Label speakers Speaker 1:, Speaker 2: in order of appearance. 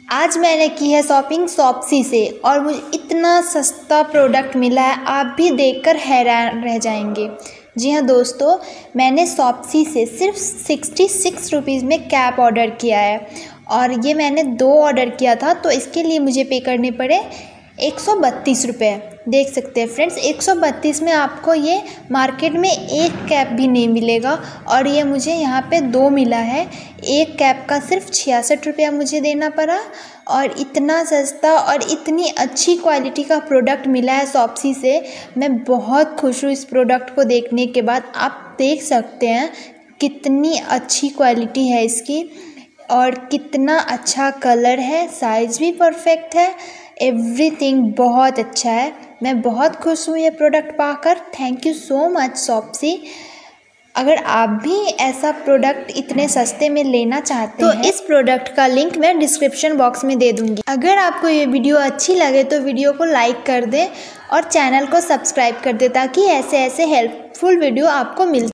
Speaker 1: आज मैंने की है शॉपिंग शॉप्सी से और मुझे इतना सस्ता प्रोडक्ट मिला है, आप भी देखकर हैरान रह जाएंगे। जी हाँ दोस्तों, मैंने शॉप्सी से सिर्फ 66 रुपीज़ में कैप ऑर्डर किया है और ये मैंने 2 ऑर्डर किया था, तो इसके लिए मुझे पे करने पड़े 132 रुपये। देख सकते हैं फ्रेंड्स, 132 में आपको ये मार्केट में एक कैप भी नहीं मिलेगा और ये मुझे यहाँ पे 2 मिला है। एक कैप का सिर्फ 66 रुपया मुझे देना पड़ा और इतना सस्ता और इतनी अच्छी क्वालिटी का प्रोडक्ट मिला है शॉप्सी से। मैं बहुत खुश हूँ इस प्रोडक्ट को देखने के बाद। आप देख सकते हैं कितनी अच्छी क्वालिटी है इसकी और कितना अच्छा कलर है, साइज़ भी परफेक्ट है, एवरीथिंग बहुत अच्छा है। मैं बहुत खुश हूँ ये प्रोडक्ट पाकर। Thank you so much Shopsy. अगर आप भी ऐसा प्रोडक्ट इतने सस्ते में लेना चाहते हैं तो इस प्रोडक्ट का लिंक मैं डिस्क्रिप्शन बॉक्स में दे दूँगी। अगर आपको ये वीडियो अच्छी लगे तो वीडियो को लाइक कर दें और चैनल को सब्सक्राइब कर दें ताकि ऐसे हेल्पफुल वीडियो आपको मिल